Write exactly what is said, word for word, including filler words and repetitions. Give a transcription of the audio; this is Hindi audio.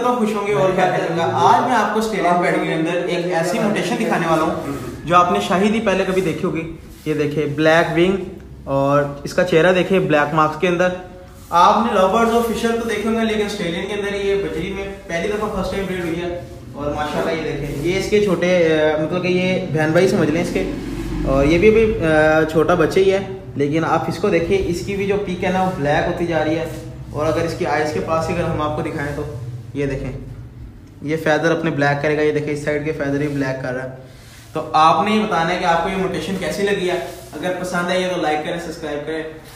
करता हूँ खुश होंगे और क्या करूँगा। आज मैं आपको ऑस्ट्रेलियन पेडिग्री के अंदर एक ऐसी म्यूटेशन दिखाने वाला हूँ जो आपने शायद ही पहले कभी देखी होगी। ये देखिए ब्लैक विंग और इसका चेहरा देखिए ब्लैक मार्क्स के अंदर। आपने लवर्स और फिशर तो देखे होंगे, लेकिन ऑस्ट्रेलियन के अंदर ये बजरी में पहली दफ़ा फर्स्ट टाइम ब्रीड हुई है। और माशाल्लाह ये देखें, ये इसके छोटे मतलब कि ये बहन भाई समझ लें इसके, और ये भी अभी छोटा बच्चे ही है। लेकिन आप इसको देखिए, इसकी भी जो पीक है ना वो ब्लैक होती जा रही है। और अगर इसकी आइज़ के पास ही अगर हम आपको दिखाएं तो ये देखें, ये फैदर अपने ब्लैक करेगा। ये देखें इस साइड के फैदर ही ब्लैक कर रहा है। तो आपने ये बताना है कि आपको ये म्यूटेशन कैसी लगी है। अगर पसंद आई है तो लाइक करें, सब्सक्राइब करें।